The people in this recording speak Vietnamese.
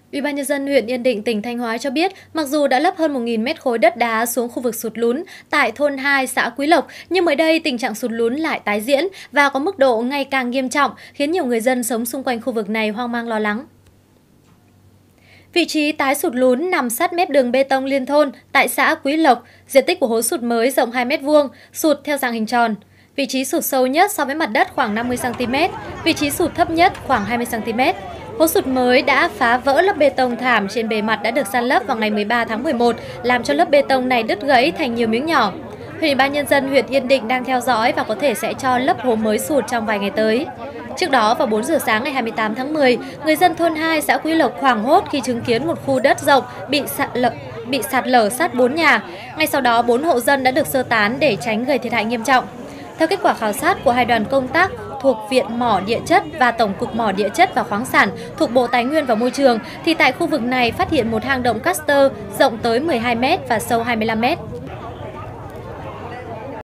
Ủy ban nhân dân huyện Yên Định, tỉnh Thanh Hóa cho biết, mặc dù đã lấp hơn 1.000 mét khối đất đá xuống khu vực sụt lún tại thôn 2 xã Quý Lộc, nhưng mới đây tình trạng sụt lún lại tái diễn và có mức độ ngày càng nghiêm trọng, khiến nhiều người dân sống xung quanh khu vực này hoang mang lo lắng. Vị trí tái sụt lún nằm sát mép đường bê tông liên thôn tại xã Quý Lộc, diện tích của hố sụt mới rộng 2 m², sụt theo dạng hình tròn. Vị trí sụt sâu nhất so với mặt đất khoảng 50 cm, vị trí sụt thấp nhất khoảng 20 cm. Hố sụt mới đã phá vỡ lớp bê tông thảm trên bề mặt đã được san lấp vào ngày 13 tháng 11, làm cho lớp bê tông này đứt gãy thành nhiều miếng nhỏ. Ủy ban nhân dân huyện Yên Định đang theo dõi và có thể sẽ cho lấp hố mới sụt trong vài ngày tới. Trước đó, vào 4 giờ sáng ngày 28 tháng 10, người dân thôn 2 xã Quý Lộc hoảng hốt khi chứng kiến một khu đất rộng bị sạt lở sát 4 nhà. Ngay sau đó, 4 hộ dân đã được sơ tán để tránh gây thiệt hại nghiêm trọng. Theo kết quả khảo sát của hai đoàn công tác thuộc Viện Mỏ Địa chất và Tổng cục Mỏ Địa chất và Khoáng sản thuộc Bộ Tài nguyên và Môi trường, thì tại khu vực này phát hiện một hang động Castor rộng tới 12 m và sâu 25 m.